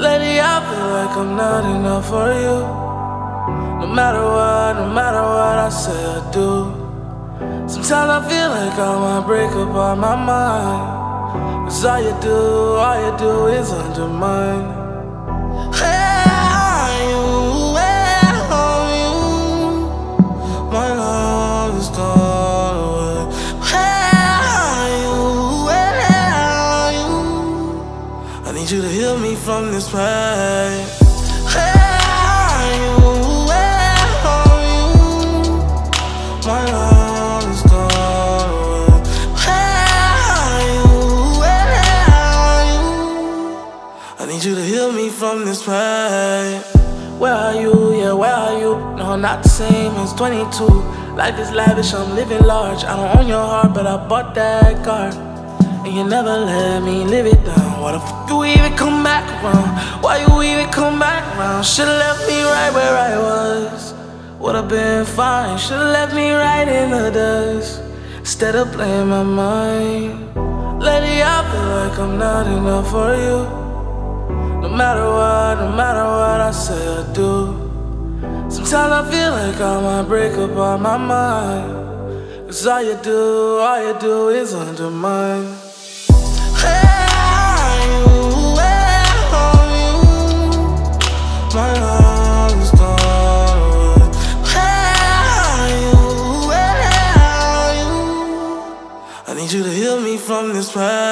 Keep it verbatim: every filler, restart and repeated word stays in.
Lately I feel like I'm not enough for you. No matter what, no matter what I say I do. Sometimes I feel like I might break up on my mind, 'cause all you do, all you do is undermine. Where are you? Where are you? My love is gone away. Where are you? Where are you? I need you to heal me from this pain. Where are you? Where are you? My love is gone away. Where are you? Where are you? I need you to heal me from this pain. Where are you? Yeah, where are you? No, I'm not the same as twenty-two. Life is lavish, I'm living large. I don't own your heart, but I bought that car. And you never let me live it down. Why the fuck you even come back around? Why you even come back around? Should've left me right where I was. Would've been fine. Should've left me right in the dust, instead of playing my mind. Lately I feel like I'm not enough for you. No matter what, no matter what I say I do. Sometimes I feel like I might break up on my mind, 'cause all you do, all you do is undermine. Where are you? Where are you? My love is gone away. Where are you? Where are you? I need you to heal me from this pain.